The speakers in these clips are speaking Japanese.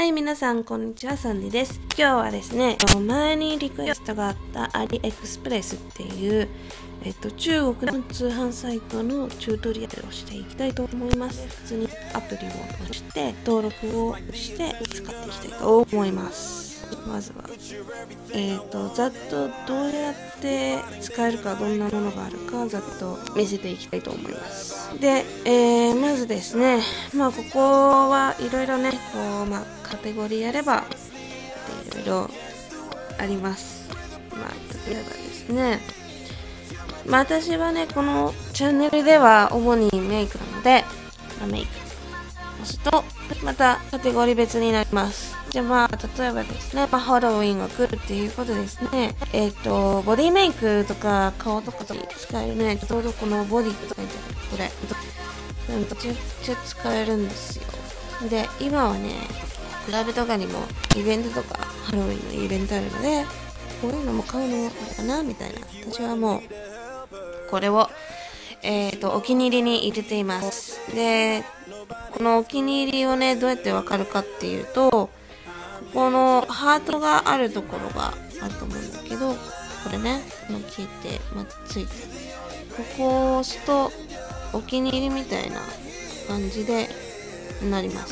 はい、皆さん、こんにちは、サンディです。今日はですね、前にリクエストがあったアリエクスプレスっていう、中国の通販サイトのチュートリアルをしていきたいと思います。普通にアプリを押して、登録をして使っていきたいと思います。まずは、ざっとどうやって使えるか、どんなものがあるか、ざっと見せていきたいと思います。で、まずですね、ここはいろいろね、カテゴリーやれば、いろいろあります。例えばですね、私はね、このチャンネルでは主にメイクなので、メイク押すと、またカテゴリー別になります。じゃあ例えばですね、ハロウィンが来るっていうことですね。ボディメイクとか顔とかに使えるね、ちょうどこのボディって書いてある、これ。めちゃくちゃ使えるんですよ。で、今はね、クラブとかにもイベントとか、ハロウィンのイベントあるので、こういうのも買うのかなみたいな。私はもう、これを、お気に入りに入れています。で、このお気に入りをね、どうやってわかるかっていうと、このハートがあるところがあると思うんだけど、これね、聞いて、ついて、ここを押すと、お気に入りみたいな感じでなります。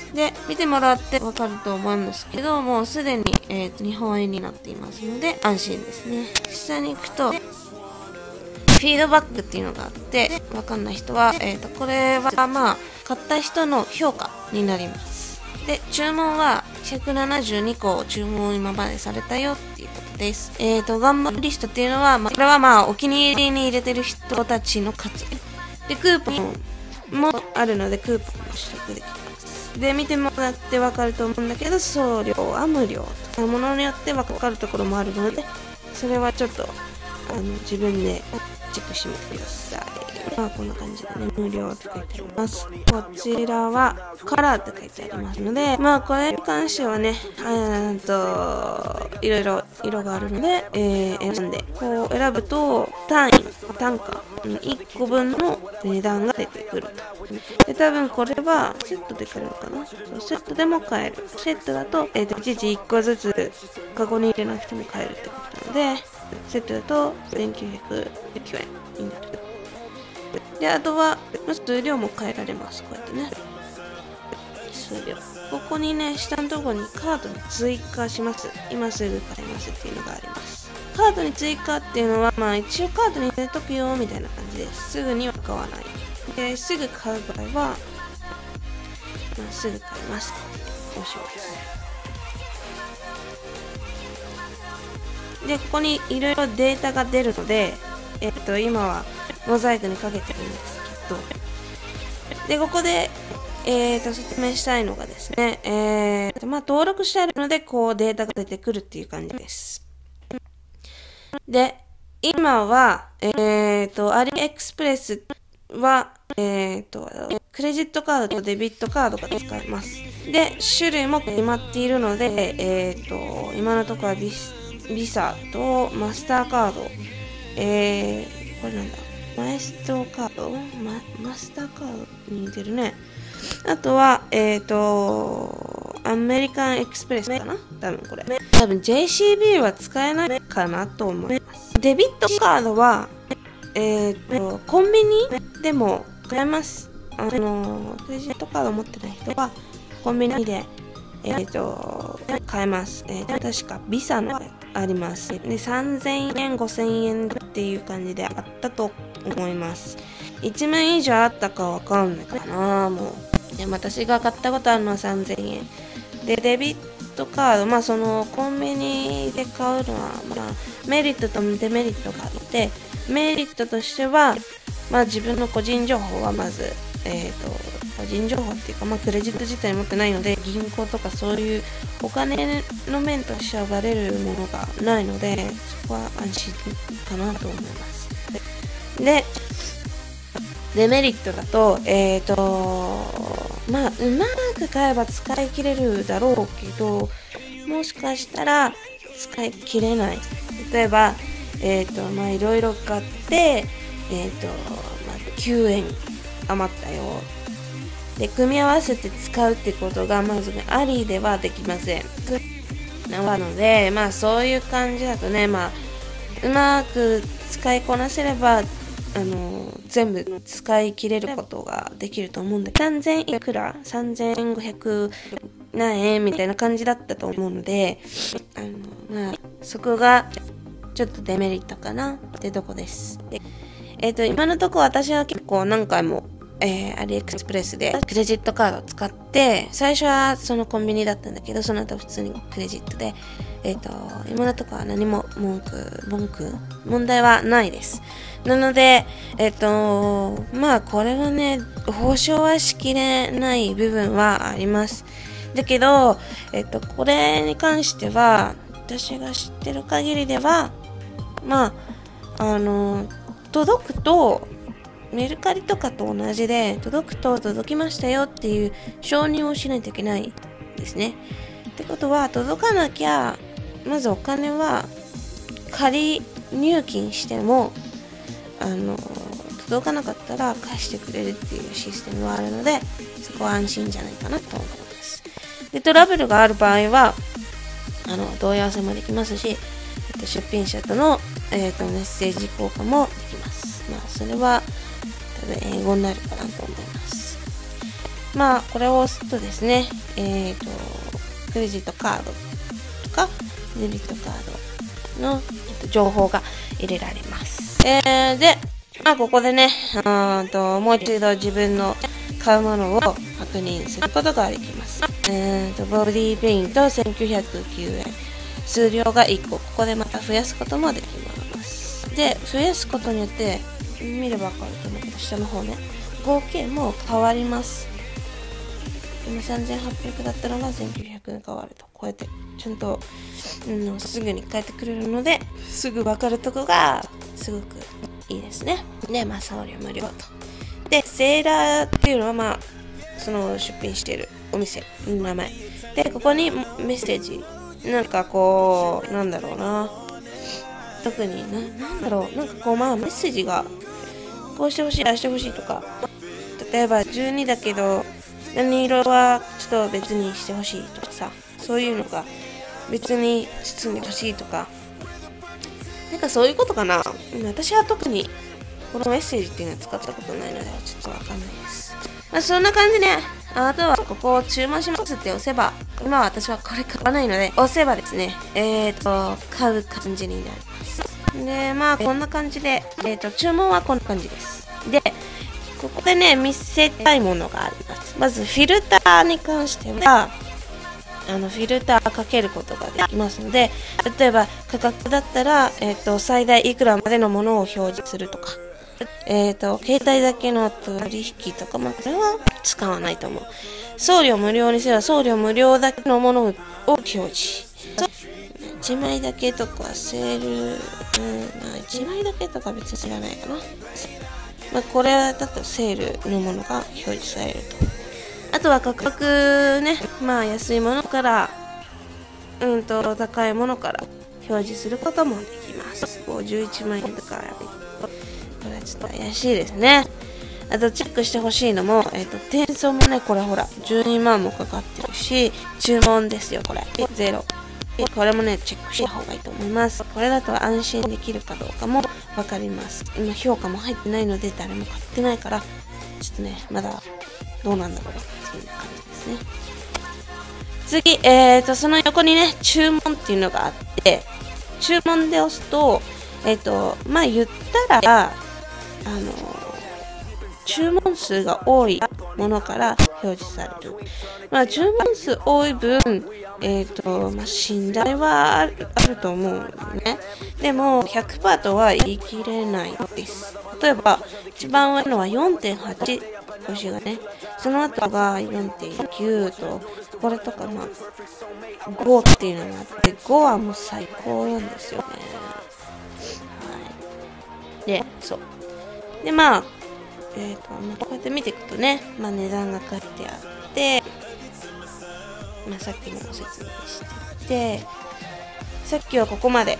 で、見てもらってわかると思うんですけど、もうすでに、日本円になっていますので、安心ですね。下に行くと、フィードバックっていうのがあって、わかんない人は、これは買った人の評価になります。で、注文は172個注文今までされたよっていうことです。頑張りリストっていうのは、これはお気に入りに入れてる人たちの数。で、クーポンもあるので、クーポンも取得できます。で、見てもらってわかると思うんだけど、送料は無料とか、ものによってわかるところもあるので、それはちょっと、自分でチェックしてみてください。こんな感じでね、無料って書いてあります。こちらはカラーって書いてありますので、これに関してはね、いろいろ色があるので、選んで、こう選ぶと、単価、1個分の値段が出てくると。で、多分これはセットで来るのかな？そう、セットでも買える。セットだと、いちいち1個ずつカゴに入れなくても買えるってことなので、セットだと1909円になる。で、あとは、数量も変えられます。こうやってね。数量。ここにね、下のところにカードに追加します。今すぐ買えますっていうのがあります。カードに追加っていうのは、一応カードに入れとくよ、みたいな感じです。すぐには買わない。で、すぐ買う場合は、すぐ買います。押します。で、ここにいろいろデータが出るので、今はモザイクにかけてるんですけど、で、ここで、説明したいのがですね、登録してあるので、こうデータが出てくるっていう感じです。で、今は、アリエクスプレスは、クレジットカードとデビットカードが使えます。で、種類も決まっているので、今のところはビサとマスターカード、これなんだ、マスターカードに似てるね。あとは、アメリカンエクスプレスかな？多分 JCB は使えないかなと思います。デビットカードは、コンビニでも買えます。クレジットカード持ってない人は、コンビニで、買えます。確かビザのあります。で、3000円、5000円っていう感じであったと思います。1万円以上あったかわかんないかな、もう。で、私が買ったことあるのは3000円。で、デビットカード、その、コンビニで買うのは、メリットとデメリットがあって、メリットとしては、自分の個人情報はまず、個人情報っていうか、クレジット自体持ってないので、銀行とかそういうお金の面としてはバレるものがないので、そこは安心かなと思います。で、デメリットだと、うまく買えば使い切れるだろうけど、もしかしたら使い切れない。例えば、いろいろ買って、9円余ったよ。 で、組み合わせて使うってことがまずありではできません。なので、まあそういう感じだとね、まあうまく使いこなせれば、全部使い切れることができると思うんだけど、3000いくら ?3500 何円みたいな感じだったと思うので、まあそこがちょっとデメリットかなってとこです。で、今のところ私は結構何回もアリエクスプレスでクレジットカードを使って、最初はそのコンビニだったんだけど、その後普通にクレジットで、今のところは何も問題はないです。なので、まあこれはね、保証はしきれない部分はあります。だけど、これに関しては、私が知ってる限りでは、まあ、届くと、メルカリとかと同じで、届くと届きましたよっていう承認をしないといけないですね。ってことは、届かなきゃ、まずお金は仮入金しても、届かなかったら返してくれるっていうシステムはあるので、そこは安心じゃないかなと思います。で、トラブルがある場合は、問い合わせもできますし、出品者との、メッセージ交換もできます。まあ、それは、多分英語になるかなと思います。まあ、これを押すとですね、クレジットカードとか、デビットカードの情報が入れられます。で、まあ、ここでね、もう一度自分の買うものを確認することができます。ボディーペイント1909円。数量が1個。ここでまた増やすこともできます。で、増やすことによって、見ればわかると思うけど、下の方ね、合計も変わります。今3800だったのが1900円変わると。こうやって、ちゃんと、すぐに変えてくれるので、すぐわかるとこが、すごくいいですね。で、まあ、送料無料と。で、セーラーっていうのは、まあ、その出品しているお店の名前。で、ここにメッセージ。なんかこう、なんだろうな。特になんだろう。なんかこう、まあ、メッセージが、こうしてほしい、ああしてほしいとか。例えば、12だけど、何色はちょっと別にしてほしいとかさ。そういうのが、別に包んでほしいとか。なんかそういうことかな。私は特に、このメッセージっていうのは使ったことないので、ちょっとわかんないです。まあ、そんな感じね。あとは、ここを注文しますって押せば、今は私はこれ買わないので、押せばですね、買う感じになります。で、まあ、こんな感じで、注文はこんな感じです。で、ここでね、見せたいものがあります。まず、フィルターに関しては、フィルターかけることができますので、例えば、価格だったら、最大いくらまでのものを表示するとか、携帯だけの取引とか、まあ、これは使わないと思う。送料無料にすれば、送料無料だけのものを表示。1枚だけとか、セール、まあ、1枚だけとか別に知らないかな。まあ、これだとセールのものが表示されると。あとは価格ね、まあ、安いものから、高いものから表示することもできます。11万円とか、これはちょっと怪しいですね。あとチェックしてほしいのも、転送もね、これほら、12万もかかってるし、注文ですよ、これ。ゼロ。これもね、チェックした方がいいと思います。これだと安心できるかどうかもわかります。今、評価も入ってないので、誰も買ってないから、ちょっとね、まだ、どうなんだろうっていう感じですね。次、その横にね、注文っていうのがあって、注文で押すと、まあ、言ったら、注文数が多いものから表示される。まあ、注文数多い分、まあ、信頼はあると思うね。でも、100% とは言い切れないです。例えば、一番上のは 4.8 星がね、その後が 4.9 と、これとか、まあ、5っていうのがあって、5はもう最高なんですよね。はい。で、そう。で、まあ、こうやって見ていくとね、まあ、値段が書いてあって、まあ、さっきも説明してて、さっきはここまで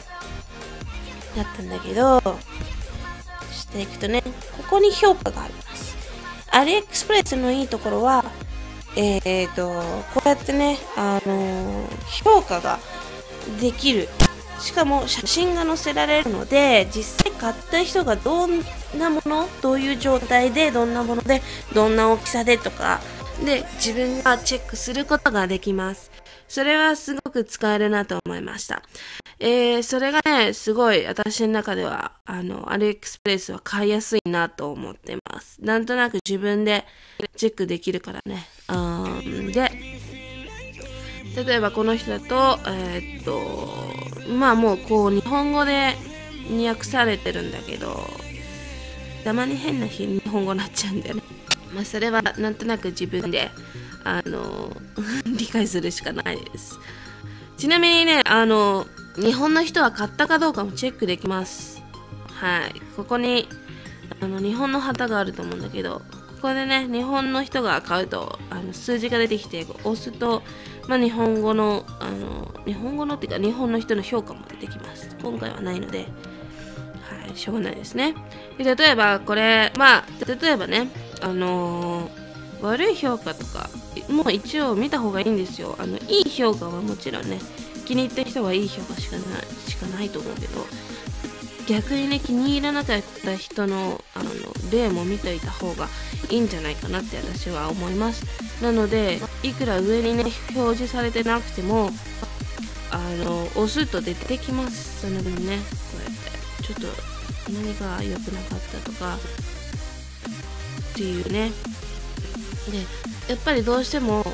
だったんだけど、していくとね、ここに評価があります。 アリエクスプレスのいいところは、こうやってね、評価ができる。しかも写真が載せられるので、実際買った人がどんなもの、どういう状態で、どんなもので、どんな大きさでとか、で、自分がチェックすることができます。それはすごく使えるなと思いました。それがね、すごい私の中では、アリエクスプレスは買いやすいなと思ってます。なんとなく自分でチェックできるからね。で、例えばこの人だと、まあもうこう日本語で訳されてるんだけど、たまに変な日本語になっちゃうんだよね。まあそれはなんとなく自分で、理解するしかないです。ちなみにね、日本の人は買ったかどうかもチェックできます。はい。ここに、日本の旗があると思うんだけど、ここでね、日本の人が買うと、数字が出てきて、押すと、まあ、日本語のっていうか、日本の人の評価も出てきます。今回はないので、はい、しょうがないですね。で、例えば、これ、まあ、例えばね、悪い評価とか、もう一応見た方がいいんですよ。いい評価はもちろんね、気に入った人はいい評価しかないと思うけど、逆にね、気に入らなかった人の例も見ておいた方がいいんじゃないかなって私は思います。なので、いくら上にね表示されてなくても押すと出てきます。その分ね、こうやってちょっと何が良くなかったとかっていうね。で、やっぱりどうしても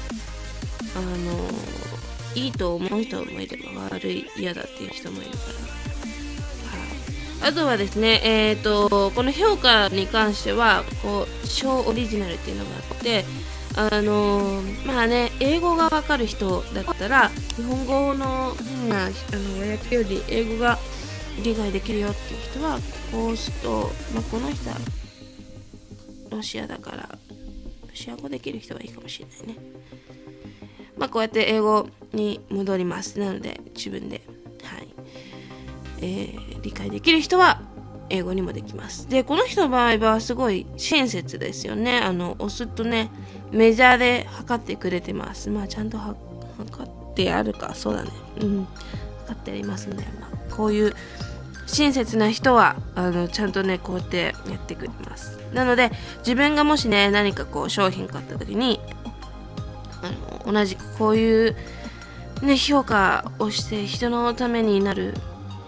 いいと思う人もいれば悪い嫌だっていう人もいるから。あとはですね、この評価に関しては、こう、小オリジナルっていうのがあって、まあね、英語がわかる人だったら、日本語の変な和訳より英語が理解できるよっていう人は、こう押すと、まあ、この人はロシアだから、ロシア語できる人はいいかもしれないね。まあ、こうやって英語に戻ります。なので、自分で、はい。理解できる人は英語にもできます。で、この人の場合はすごい親切ですよね。押すとね、メジャーで測ってくれてます。まあちゃんと測ってあるか、そうだね。測ってありますね。まあ、こういう親切な人はちゃんとね、こうやってやってくれます。なので、自分がもしね、何かこう商品買った時に同じくこういうね、評価をして人のためになる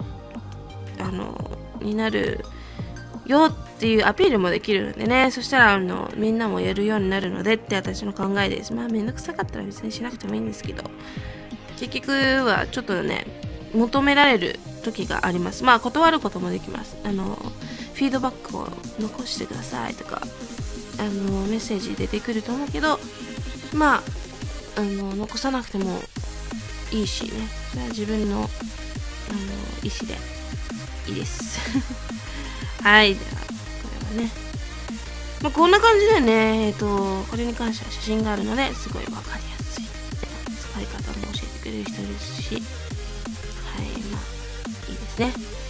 よっていうアピールもできるのでね、そしたらみんなもやるようになるのでって私の考えです。まあめんどくさかったら別にしなくてもいいんですけど、結局はちょっとね、求められる時があります。まあ断ることもできます。フィードバックを残してくださいとかメッセージ出てくると思うけど、まあ残さなくてもいいしね、それは自分の意思でいいですはい、ではこれはね、まあ、こんな感じでね、これに関しては写真があるのですごい分かりやすい、使い方も教えてくれる人ですし、はい、まあいいですね。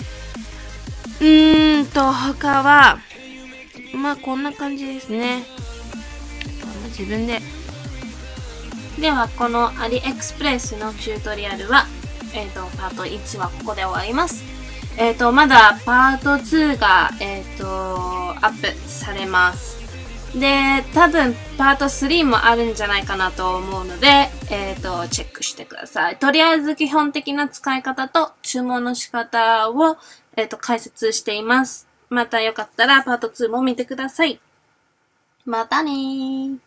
他はまあこんな感じですね。自分ではこのアリエクスプレスのチュートリアルはパート1はここで終わります。まだパート2が、アップされます。で、多分パート3もあるんじゃないかなと思うので、チェックしてください。とりあえず基本的な使い方と注文の仕方を、解説しています。またよかったらパート2も見てください。またねー。